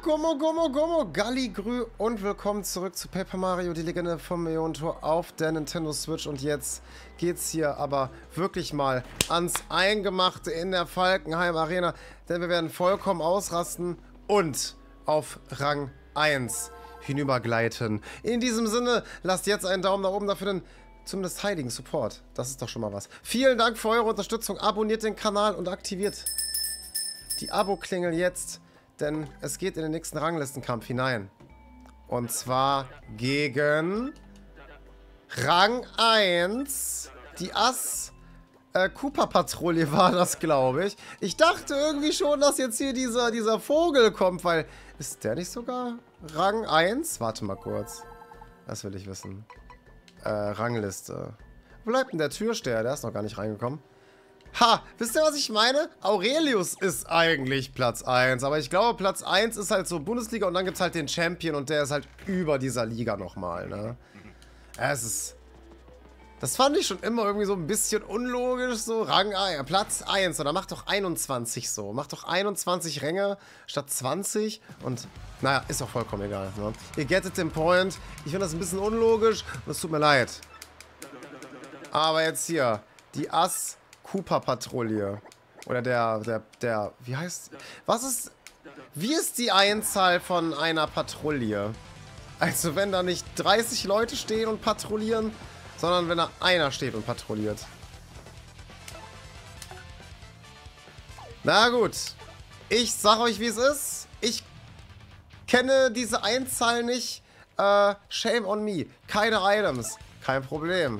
Gummo, Galligrü und willkommen zurück zu Paper Mario, die Legende vom Millionentor auf der Nintendo Switch. Und jetzt geht's hier aber wirklich mal ans Eingemachte in der Falkenheim Arena, denn wir werden vollkommen ausrasten und auf Rang 1 hinübergleiten. In diesem Sinne, lasst jetzt einen Daumen nach oben dafür, denn zumindest heiligen Support. Das ist doch schon mal was. Vielen Dank für eure Unterstützung. Abonniert den Kanal und aktiviert die Abo-Klingel jetzt, denn es geht in den nächsten Ranglistenkampf hinein. Und zwar gegen Rang 1. Die Koopa-Patrouille war das, glaube ich. Ich dachte irgendwie schon, dass jetzt hier dieser Vogel kommt, weil... Ist der nicht sogar Rang 1? Warte mal kurz. Das will ich wissen. Rangliste. Wo bleibt denn der Türsteher? Der ist noch gar nicht reingekommen. Ha, wisst ihr, was ich meine? Aurelius ist eigentlich Platz 1, aber ich glaube, Platz 1 ist halt so Bundesliga und dann gibt es halt den Champion und der ist halt über dieser Liga nochmal, ne? Das fand ich schon immer irgendwie so ein bisschen unlogisch, so Rang 1, Platz 1, oder mach doch 21 so. Mach doch 21 Ränge statt 20 und, naja, ist doch vollkommen egal, ne? Ihr gettet den Point. Ich finde das ein bisschen unlogisch und es tut mir leid. Aber jetzt hier, die Koopa-Patrouille. Oder wie heißt... Wie ist die Einzahl von einer Patrouille? Also wenn da nicht 30 Leute stehen und patrouillieren, sondern wenn da einer steht und patrouilliert. Na gut. Ich sag euch, wie es ist. Ich kenne diese Einzahl nicht. Shame on me. Keine Items. Kein Problem.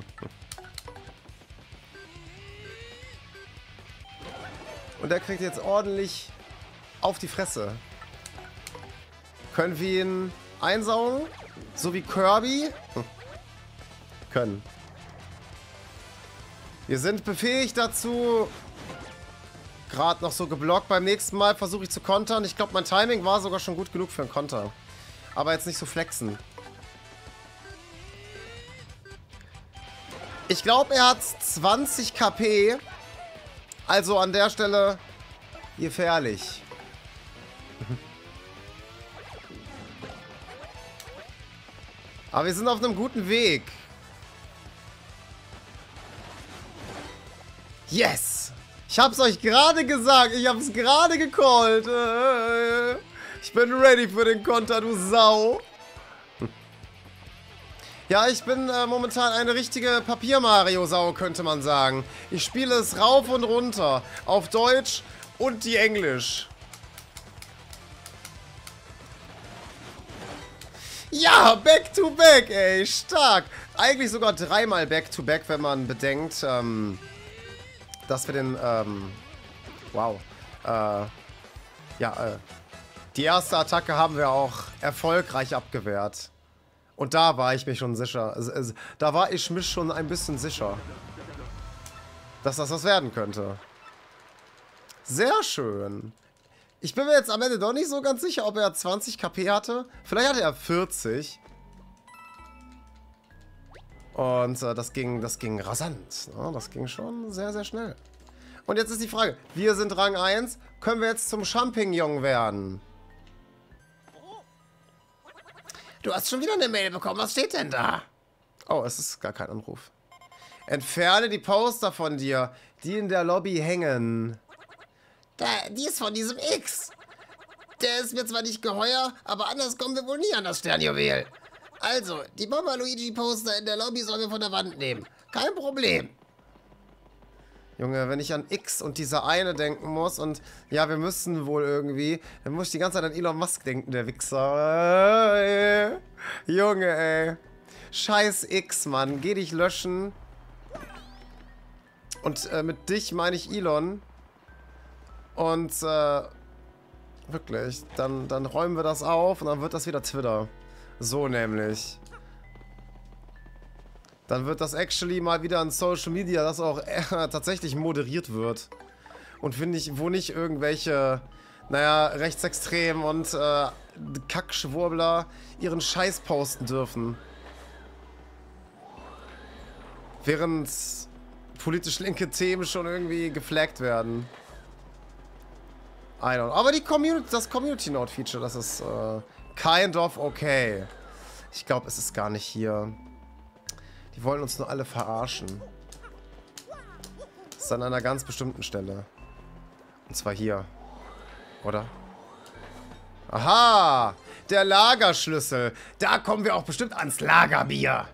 Und der kriegt jetzt ordentlich auf die Fresse. Können wir ihn einsaugen? So wie Kirby? Können. Wir sind befähigt dazu. Gerade noch so geblockt. Beim nächsten Mal versuche ich zu kontern. Ich glaube, mein Timing war sogar schon gut genug für einen Konter. Aber jetzt nicht so flexen. Ich glaube, er hat 20 KP. Also an der Stelle gefährlich. Aber wir sind auf einem guten Weg. Yes! Ich hab's euch gerade gesagt. Ich hab's gerade gecallt. Ich bin ready für den Konter, du Sau. Ja, ich bin momentan eine richtige Papier-Mario-Sau, könnte man sagen. Ich spiele es rauf und runter. Auf Deutsch und die Englisch. Ja, Back-to-Back, ey. Stark. Eigentlich sogar dreimal Back-to-Back, wenn man bedenkt, dass wir den, wow. Die erste Attacke haben wir auch erfolgreich abgewehrt. Und da war ich mir schon sicher. Da war ich mich schon ein bisschen sicher, dass das was werden könnte. Sehr schön. Ich bin mir jetzt am Ende doch nicht so ganz sicher, ob er 20 KP hatte. Vielleicht hatte er 40. Und das ging rasant. Ne? Das ging schon sehr, sehr schnell. Und jetzt ist die Frage, wir sind Rang 1. Können wir jetzt zum Champignon werden? Du hast schon wieder eine Mail bekommen. Was steht denn da? Oh, es ist gar kein Anruf. Entferne die Poster von dir, die in der Lobby hängen. Die ist von diesem X. Der ist mir zwar nicht geheuer, aber anders kommen wir wohl nie an das Sternjuwel. Also, die Mama Luigi-Poster in der Lobby sollen wir von der Wand nehmen. Kein Problem. Junge, wenn ich an X und dieser eine denken muss und ja, wir müssen wohl irgendwie, dann muss ich die ganze Zeit an Elon Musk denken, der Wichser. Junge, ey. Scheiß X, Mann. Geh dich löschen. Und mit dich meine ich Elon. Und wirklich, dann räumen wir das auf und dann wird das wieder Twitter. So nämlich. Dann wird das actually mal wieder ein Social Media, das auch tatsächlich moderiert wird. Und finde ich, wo nicht irgendwelche, naja, Rechtsextremen und Kackschwurbler ihren Scheiß posten dürfen. Während politisch linke Themen schon irgendwie geflaggt werden. I don't know. Aber das Community Note Feature, das ist kind of okay. Ich glaube, es ist gar nicht hier. Die wollen uns nur alle verarschen. Das ist an einer ganz bestimmten Stelle. Und zwar hier. Oder? Aha! Der Lagerschlüssel. Da kommen wir auch bestimmt ans Lagerbier.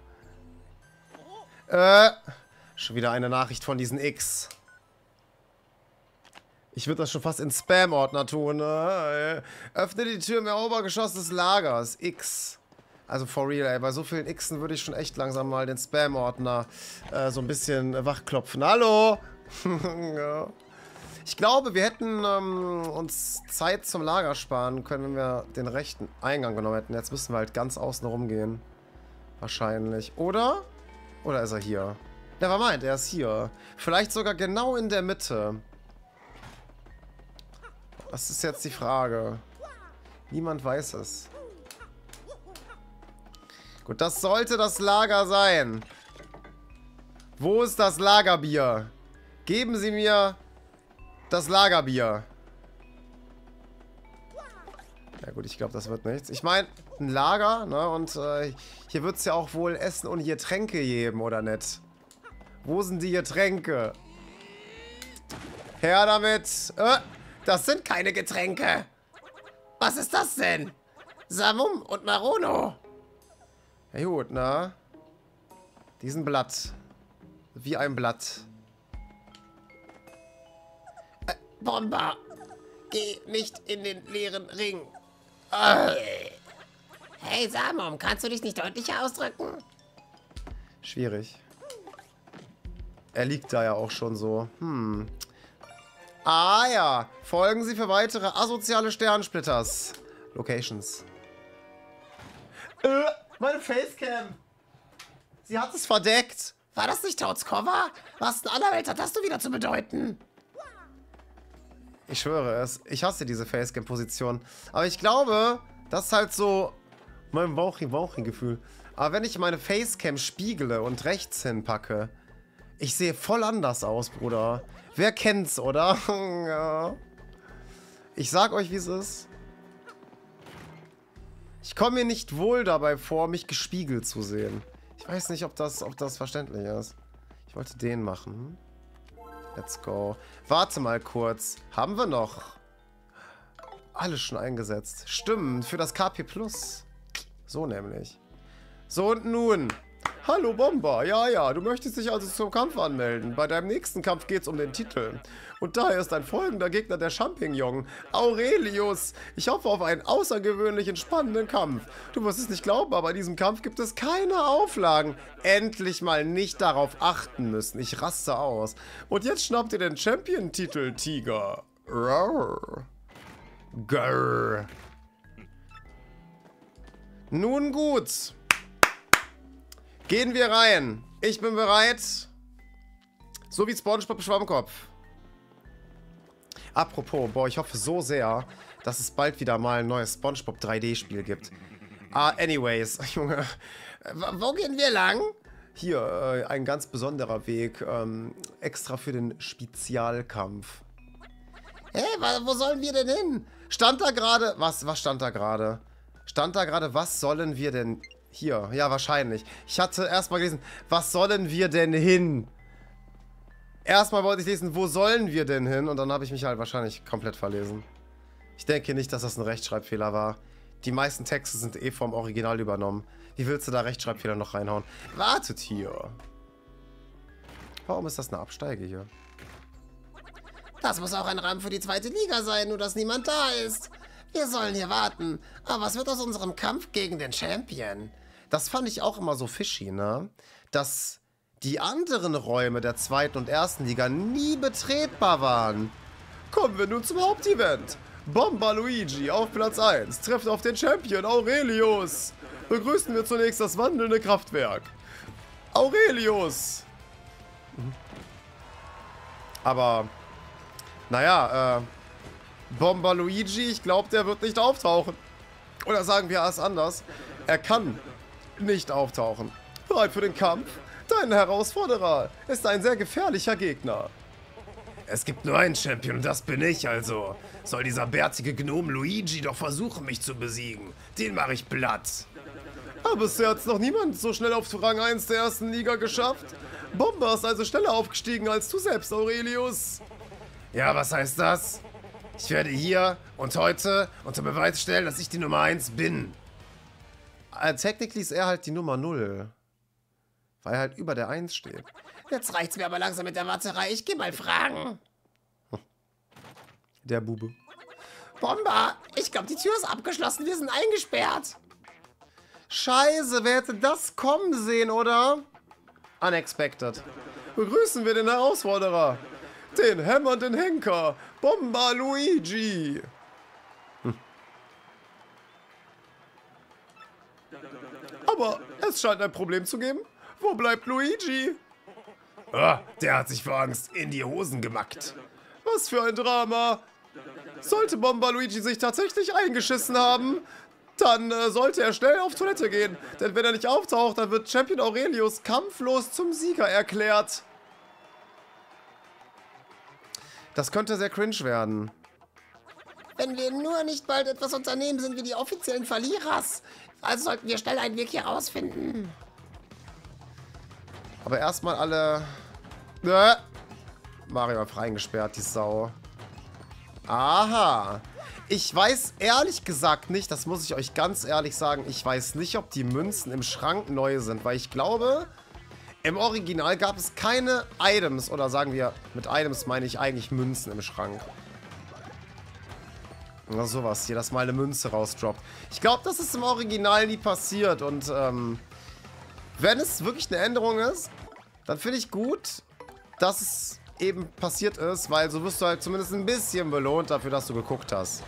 Schon wieder eine Nachricht von diesen X. Ich würde das schon fast in Spam-Ordner tun. Öffne die Tür im Obergeschoss des Lagers. X. Also for real, ey. Bei so vielen Xen würde ich schon echt langsam mal den Spam-Ordner so ein bisschen wachklopfen. Hallo! Ja. Ich glaube, wir hätten uns Zeit zum Lager sparen können, wenn wir den rechten Eingang genommen hätten. Jetzt müssen wir halt ganz außen rumgehen. Wahrscheinlich. Oder? Oder ist er hier? Nevermind, er ist hier. Vielleicht sogar genau in der Mitte. Das ist jetzt die Frage. Niemand weiß es. Gut, das sollte das Lager sein. Wo ist das Lagerbier? Geben Sie mir das Lagerbier. Ja gut, ich glaube, das wird nichts. Ich meine, ein Lager, ne? Und hier wird es ja auch wohl Essen und Getränke geben, oder nicht? Wo sind die Getränke? Her damit! Das sind keine Getränke! Was ist das denn? Samum und Marono! Ja gut, ne? Diesen Blatt. Wie ein Blatt. Bomber! Geh nicht in den leeren Ring. Hey Samum, kannst du dich nicht deutlicher ausdrücken? Schwierig. Er liegt da ja auch schon so. Ah ja. Folgen Sie für weitere asoziale Sternsplitters. Locations. Meine Facecam. Sie hat es verdeckt. War das nicht Toads Cover? Was in aller Welt hat das du wieder zu bedeuten? Ich schwöre es. Ich hasse diese Facecam-Position. Aber ich glaube, das ist halt so mein Bauchi-Gefühl. Aber wenn ich meine Facecam spiegele und rechts hinpacke, ich sehe voll anders aus, Bruder. Wer kennt's, oder? Ja. Ich sag euch, wie es ist. Ich komme mir nicht wohl dabei vor, mich gespiegelt zu sehen. Ich weiß nicht, ob das verständlich ist. Ich wollte den machen. Let's go. Warte mal kurz. Haben wir noch? Alles schon eingesetzt. Stimmt, für das KP Plus. So nämlich. So und nun. Hallo Bomber. Ja, du möchtest dich also zum Kampf anmelden. Bei deinem nächsten Kampf geht es um den Titel. Und daher ist ein folgender Gegner der Champignon. Aurelius. Ich hoffe auf einen außergewöhnlich entspannenden Kampf. Du wirst es nicht glauben, aber in diesem Kampf gibt es keine Auflagen. Endlich mal nicht darauf achten müssen. Ich raste aus. Und jetzt schnappt ihr den Champion-Titel, Tiger. Rawr. Grrr. Nun gut. Gehen wir rein. Ich bin bereit. So wie SpongeBob Schwammkopf. Apropos, boah, ich hoffe so sehr, dass es bald wieder mal ein neues SpongeBob 3D-Spiel gibt. Anyways, Junge. Wo gehen wir lang? Hier, ein ganz besonderer Weg. Extra für den Spezialkampf. Hey, wo sollen wir denn hin? Stand da gerade... Was stand da gerade? Stand da gerade, was sollen wir denn... Hier, ja, wahrscheinlich. Ich hatte erstmal gelesen, was sollen wir denn hin? Erstmal wollte ich lesen, wo sollen wir denn hin? Und dann habe ich mich halt wahrscheinlich komplett verlesen. Ich denke nicht, dass das ein Rechtschreibfehler war. Die meisten Texte sind eh vom Original übernommen. Wie willst du da Rechtschreibfehler noch reinhauen? Wartet hier. Warum ist das eine Absteige hier? Das muss auch ein Rahmen für die zweite Liga sein, nur dass niemand da ist. Wir sollen hier warten. Aber was wird aus unserem Kampf gegen den Champion? Das fand ich auch immer so fishy, ne? Dass die anderen Räume der zweiten und ersten Liga nie betretbar waren. Kommen wir nun zum Hauptevent. Bomber Luigi auf Platz 1 trifft auf den Champion Aurelius. Begrüßen wir zunächst das wandelnde Kraftwerk. Aurelius. Aber, naja, Bomber Luigi, ich glaube, der wird nicht auftauchen. Oder sagen wir es anders. Er kann nicht auftauchen. Bereit für den Kampf? Dein Herausforderer ist ein sehr gefährlicher Gegner. Es gibt nur einen Champion und das bin ich, also soll dieser bärtige Gnome Luigi doch versuchen, mich zu besiegen. Den mache ich platt. Aber bisher hat es noch niemand so schnell auf Rang 1 der ersten Liga geschafft. Bomber ist also schneller aufgestiegen als du selbst, Aurelius. Ja, was heißt das? Ich werde hier und heute unter Beweis stellen, dass ich die Nummer 1 bin. Technically ist er halt die Nummer 0. Weil er halt über der 1 steht. Jetzt reicht's mir aber langsam mit der Warterei. Ich geh mal fragen. Der Bube. Bomber, ich glaube, die Tür ist abgeschlossen. Wir sind eingesperrt. Scheiße, wer hätte das kommen sehen, oder? Unexpected. Begrüßen wir den Herausforderer. Den hämmernden Henker. Bomber Luigi. Aber es scheint ein Problem zu geben. Wo bleibt Luigi? Ah, der hat sich vor Angst in die Hosen gemackt. Was für ein Drama. Sollte Bomber Luigi sich tatsächlich eingeschissen haben, dann sollte er schnell auf Toilette gehen. Denn wenn er nicht auftaucht, dann wird Champion Aurelius kampflos zum Sieger erklärt. Das könnte sehr cringe werden. Wenn wir nur nicht bald etwas unternehmen, sind wir die offiziellen Verlierers. Also sollten wir schnell einen Weg hier rausfinden. Aber erstmal alle... Mario hat reingesperrt, die Sau. Aha. Ich weiß ehrlich gesagt nicht, das muss ich euch ganz ehrlich sagen, ich weiß nicht, ob die Münzen im Schrank neu sind, weil ich glaube, im Original gab es keine Items, oder sagen wir, mit Items meine ich eigentlich Münzen im Schrank. Oder sowas hier, dass mal eine Münze rausdroppt. Ich glaube, das ist im Original nie passiert und wenn es wirklich eine Änderung ist, dann finde ich gut, dass es eben passiert ist, weil so wirst du halt zumindest ein bisschen belohnt dafür, dass du geguckt hast.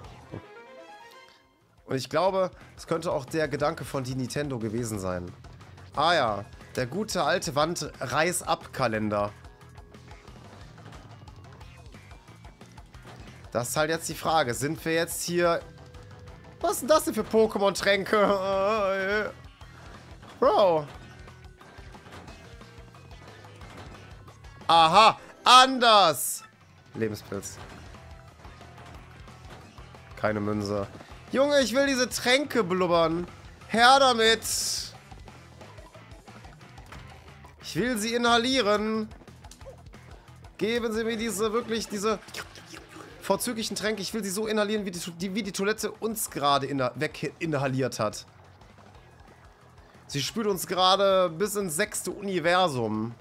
Und ich glaube, es könnte auch der Gedanke von die Nintendo gewesen sein. Ah ja, der gute alte Wand-Reiß-Ab-Kalender. Das ist halt jetzt die Frage. Sind wir jetzt hier... Was sind das denn für Pokémon-Tränke? Bro. Aha, anders. Lebenspilz. Keine Münze. Junge, ich will diese Tränke blubbern. Her damit. Ich will sie inhalieren. Geben Sie mir diese vorzüglichen Tränke. Ich will sie so inhalieren, wie die Toilette uns gerade weg inhaliert hat. Sie spült uns gerade bis ins 6. Universum.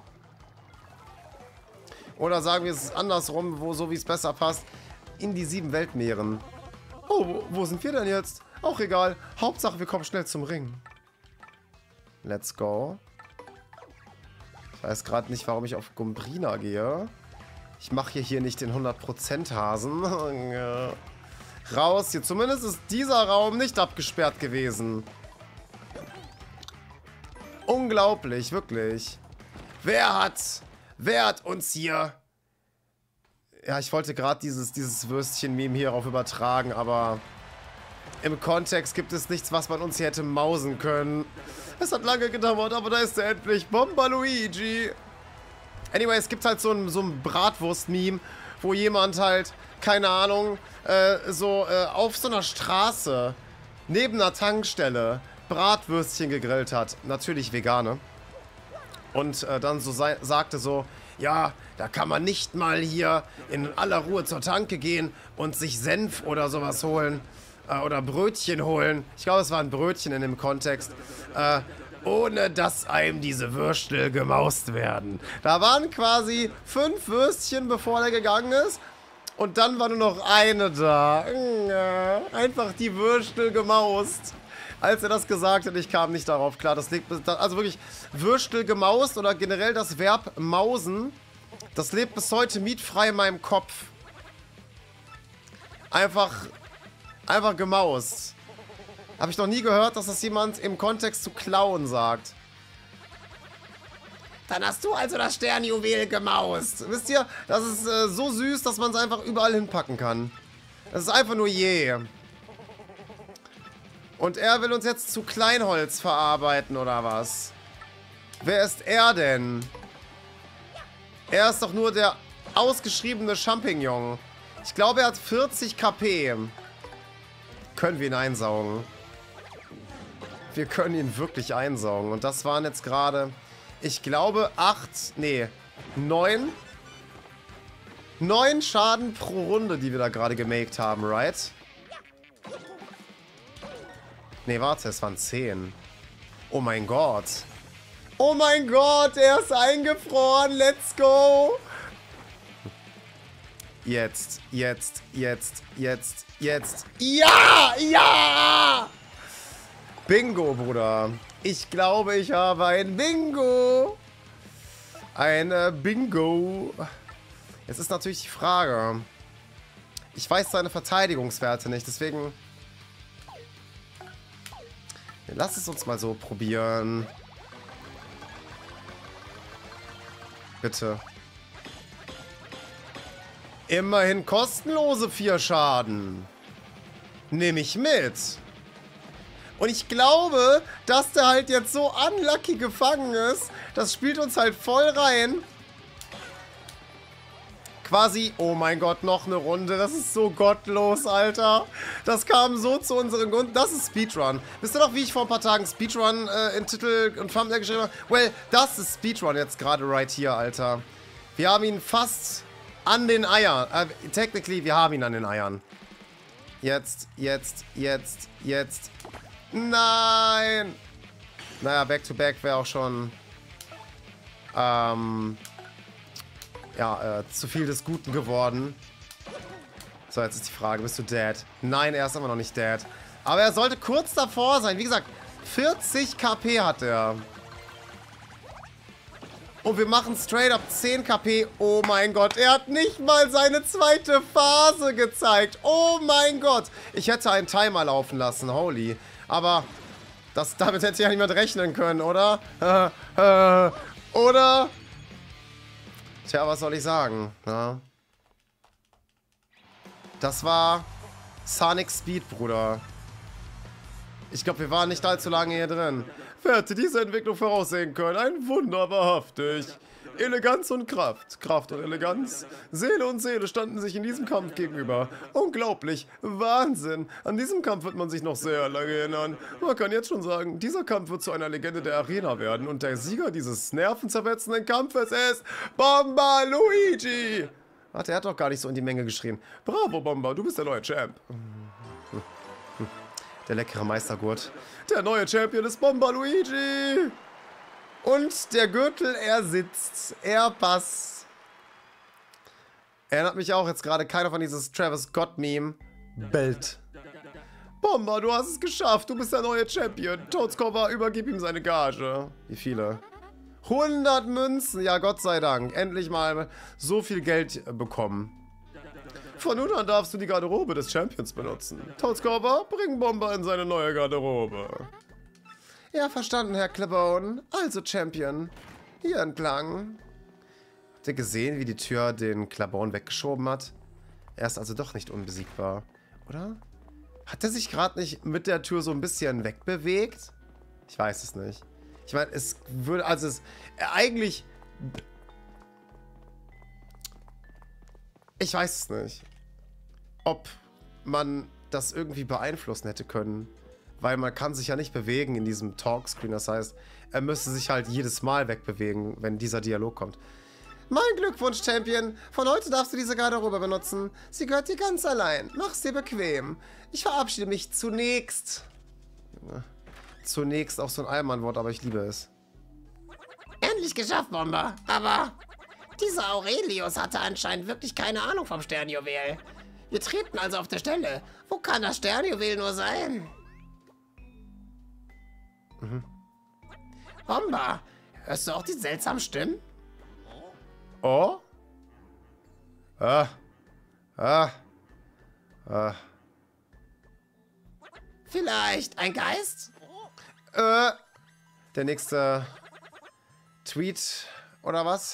Oder sagen wir es andersrum, so wie es besser passt, in die 7 Weltmeeren. Oh, wo sind wir denn jetzt? Auch egal. Hauptsache, wir kommen schnell zum Ring. Let's go. Ich weiß gerade nicht, warum ich auf Gumbrina gehe. Ich mache hier nicht den 100% Hasen. Raus hier. Zumindest ist dieser Raum nicht abgesperrt gewesen. Unglaublich, wirklich. Wer hat uns hier... Ja, ich wollte gerade dieses Würstchen-Meme hierauf übertragen, aber im Kontext gibt es nichts, was man uns hier hätte mausen können. Es hat lange gedauert, aber da ist er endlich. Bomber Luigi. Anyway, es gibt halt so ein Bratwurst-Meme, wo jemand halt, keine Ahnung, auf so einer Straße neben einer Tankstelle Bratwürstchen gegrillt hat. Natürlich vegane. Und dann so sagte so, ja, da kann man nicht mal hier in aller Ruhe zur Tanke gehen und sich Senf oder sowas holen. Oder Brötchen holen. Ich glaube, es war ein Brötchen in dem Kontext. Ohne dass einem diese Würstel gemaust werden. Da waren quasi 5 Würstchen, bevor er gegangen ist. Und dann war nur noch eine da. Einfach die Würstel gemaust. Als er das gesagt hat, ich kam nicht darauf klar. Das liegt, also wirklich, Würstel gemaust oder generell das Verb mausen, das lebt bis heute mietfrei in meinem Kopf. Einfach gemaust. Habe ich noch nie gehört, dass das jemand im Kontext zu klauen sagt. Dann hast du also das Sternjuwel gemaust. Wisst ihr, das ist so süß, dass man es einfach überall hinpacken kann. Das ist einfach nur je. Und er will uns jetzt zu Kleinholz verarbeiten, oder was? Wer ist er denn? Er ist doch nur der ausgeschriebene Champignon. Ich glaube, er hat 40 KP. Können wir ihn einsaugen? Wir können ihn wirklich einsaugen. Und das waren jetzt gerade, ich glaube, 9 Schaden pro Runde, die wir da gerade gemaked haben, right? Nee, warte, es waren 10. Oh mein Gott. Oh mein Gott, er ist eingefroren. Let's go. Jetzt. Ja! Ja! Bingo, Bruder. Ich glaube, ich habe ein Bingo. Eine Bingo. Jetzt ist natürlich die Frage. Ich weiß seine Verteidigungswerte nicht, deswegen... Lass es uns mal so probieren. Bitte. Immerhin kostenlose 4 Schaden. Nehme ich mit. Und ich glaube, dass der halt jetzt so unlucky gefangen ist. Das spielt uns halt voll rein. Quasi, oh mein Gott, noch eine Runde. Das ist so gottlos, Alter. Das kam so zu unseren Gunsten. Das ist Speedrun. Wisst ihr noch, wie ich vor ein paar Tagen Speedrun in Titel und Thumbnail geschrieben habe? Well, das ist Speedrun jetzt gerade right hier, Alter. Wir haben ihn fast an den Eiern. Technically, wir haben ihn an den Eiern. Jetzt. Nein! Naja, Back-to-Back wäre auch schon... zu viel des Guten geworden. So, jetzt ist die Frage, bist du dead? Nein, er ist immer noch nicht dead. Aber er sollte kurz davor sein. Wie gesagt, 40 KP hat er. Und wir machen straight up 10 KP. Oh mein Gott, er hat nicht mal seine zweite Phase gezeigt. Oh mein Gott. Ich hätte einen Timer laufen lassen, holy. Aber damit hätte ja niemand rechnen können, oder? Oder? Tja, was soll ich sagen? Ja. Das war Sonic Speed, Bruder. Ich glaube, wir waren nicht allzu lange hier drin. Wer hätte diese Entwicklung voraussehen können? Ein Wunder, wahrhaftig. Eleganz und Kraft. Kraft und Eleganz. Seele und Seele standen sich in diesem Kampf gegenüber. Unglaublich. Wahnsinn. An diesem Kampf wird man sich noch sehr lange erinnern. Man kann jetzt schon sagen, dieser Kampf wird zu einer Legende der Arena werden. Und der Sieger dieses nervenzerfetzenden Kampfes ist Bomba Luigi. Warte, er hat doch gar nicht so in die Menge geschrien. Bravo, Bomba, du bist der neue Champ. Der leckere Meistergurt. Der neue Champion ist Bomba Luigi. Und der Gürtel, er sitzt. Er passt. Erinnert mich auch jetzt gerade keiner von dieses Travis Scott-Meme. Belt. Bomba, du hast es geschafft. Du bist der neue Champion. Toadscover, übergib ihm seine Gage. Wie viele? 100 Münzen. Ja, Gott sei Dank. Endlich mal so viel Geld bekommen. Von nun an darfst du die Garderobe des Champions benutzen. Toadscover, bring Bomba in seine neue Garderobe. Ja, verstanden, Herr Klabone. Also, Champion. Hier entlang. Habt ihr gesehen, wie die Tür den Klabone weggeschoben hat? Er ist also doch nicht unbesiegbar, oder? Hat er sich gerade nicht mit der Tür so ein bisschen wegbewegt? Ich weiß es nicht. Ich meine, es würde, also es, eigentlich... Ich weiß es nicht. Ob man das irgendwie beeinflussen hätte können. Weil man kann sich ja nicht bewegen in diesem Talkscreen. Das heißt, er müsste sich halt jedes Mal wegbewegen, wenn dieser Dialog kommt. Mein Glückwunsch, Champion. Von heute darfst du diese Garderobe benutzen. Sie gehört dir ganz allein. Mach's dir bequem. Ich verabschiede mich zunächst. Zunächst auch so ein Allmannwort, aber ich liebe es. Endlich geschafft, Bomber. Aber dieser Aurelius hatte anscheinend wirklich keine Ahnung vom Sternjuwel. Wir treten also auf der Stelle. Wo kann das Sternjuwel nur sein? Bomber, hörst du auch die seltsamen Stimmen? Oh? Vielleicht ein Geist? Der nächste Tweet oder was?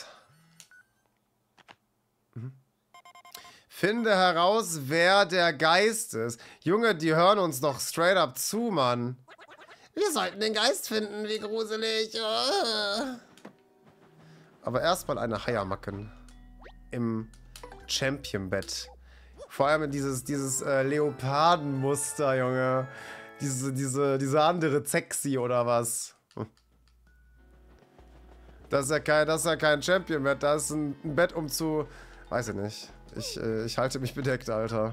Finde heraus, wer der Geist ist. Junge, die hören uns doch straight up zu, Mann. Wir sollten den Geist finden, wie gruselig. Aber erstmal eine Haiermacken. im Champion-Bett. Vor allem dieses Leopardenmuster, Junge. Diese andere Sexy oder was? Das ist ja kein Champion-Bett. Das ist ein Bett, um zu... Weiß ich nicht. Ich halte mich bedeckt, Alter.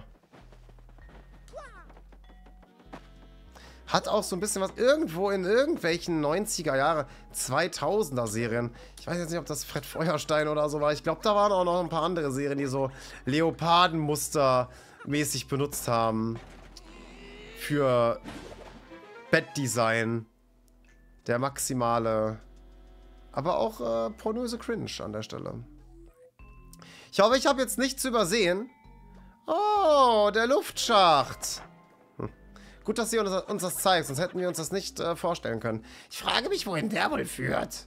Hat auch so ein bisschen was irgendwo in irgendwelchen 90er Jahre, 2000er Serien. Ich weiß jetzt nicht, ob das Fred Feuerstein oder so war. Ich glaube, da waren auch noch ein paar andere Serien, die so Leopardenmuster mäßig benutzt haben. Für Bettdesign. Der maximale. Aber auch pornöse Cringe an der Stelle. Ich hoffe, ich habe jetzt nichts übersehen. Oh, der Luftschacht. Gut, dass sie uns das zeigt, sonst hätten wir uns das nicht vorstellen können. Ich frage mich, wohin der wohl führt.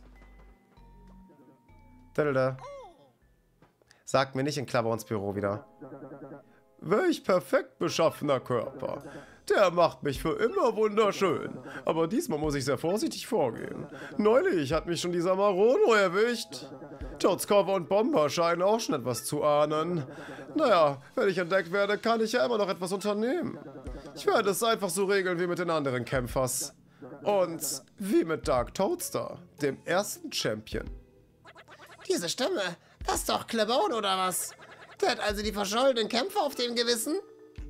Sagt mir nicht in Klabauns Büro wieder. Welch perfekt beschaffener Körper. Der macht mich für immer wunderschön. Aber diesmal muss ich sehr vorsichtig vorgehen. Neulich hat mich schon dieser Marono erwischt. Toadcover und Bomber scheinen auch schon etwas zu ahnen. Naja, wenn ich entdeckt werde, kann ich ja immer noch etwas unternehmen. Ich werde es einfach so regeln wie mit den anderen Kämpfers. Und wie mit Dark Toadster, dem ersten Champion. Diese Stimme, das ist doch Klabauan oder was? Der hat also die verschollenen Kämpfer auf dem Gewissen?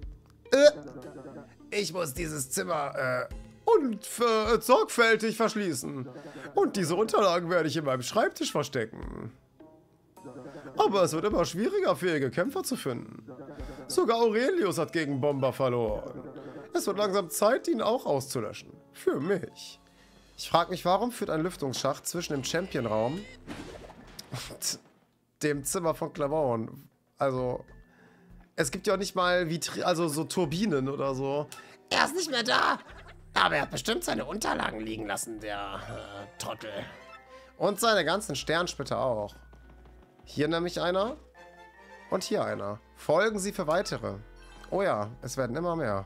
Ich muss dieses Zimmer sorgfältig verschließen. Und diese Unterlagen werde ich in meinem Schreibtisch verstecken. Aber es wird immer schwieriger, fähige Kämpfer zu finden. Sogar Aurelius hat gegen Bomber verloren. Es wird langsam Zeit, ihn auch auszulöschen. Für mich. Ich frage mich, warum führt ein Lüftungsschacht zwischen dem Champion-Raum und dem Zimmer von Klabauan? Also, es gibt ja auch nicht mal so Turbinen oder so. Er ist nicht mehr da. Aber er hat bestimmt seine Unterlagen liegen lassen, der Trottel. Und seine ganzen Sternsplitter auch. Hier nämlich einer. Und hier einer. Folgen Sie für weitere. Oh ja, es werden immer mehr.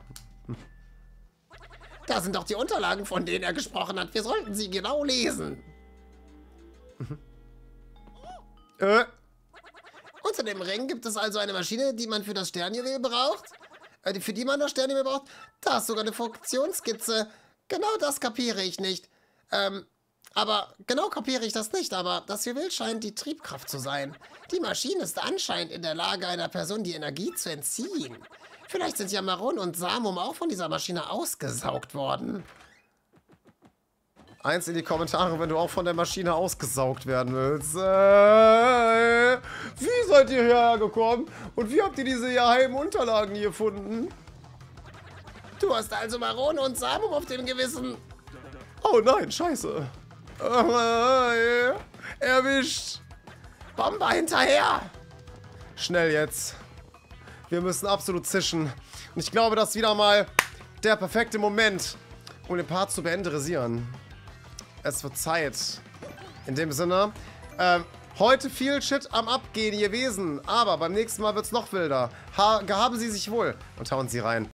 Da sind doch die Unterlagen, von denen er gesprochen hat. Wir sollten sie genau lesen. Unter dem Ring gibt es also eine Maschine, die man für das Sternjuwel braucht. Für die man das Sternjuwel braucht. Da ist sogar eine Funktionsskizze. Genau das kapiere ich nicht. Aber genau kapiere ich das nicht. Aber das Juwel scheint die Triebkraft zu sein. Die Maschine ist anscheinend in der Lage, einer Person die Energie zu entziehen. Vielleicht sind ja Maron und Samum auch von dieser Maschine ausgesaugt worden. Eins in die Kommentare, wenn du auch von der Maschine ausgesaugt werden willst. Wie seid ihr hierher gekommen? Und wie habt ihr diese geheimen Unterlagen hier gefunden? Du hast also Maron und Samum auf dem Gewissen. Oh nein, scheiße. Erwischt. Bomber hinterher. Schnell jetzt. Wir müssen absolut zischen. Und ich glaube, das ist wieder mal der perfekte Moment, um den Part zu beendrisieren. Es wird Zeit. In dem Sinne, heute viel Shit am Abgehen gewesen, aber beim nächsten Mal wird es noch wilder. Gehaben Sie sich wohl und hauen Sie rein.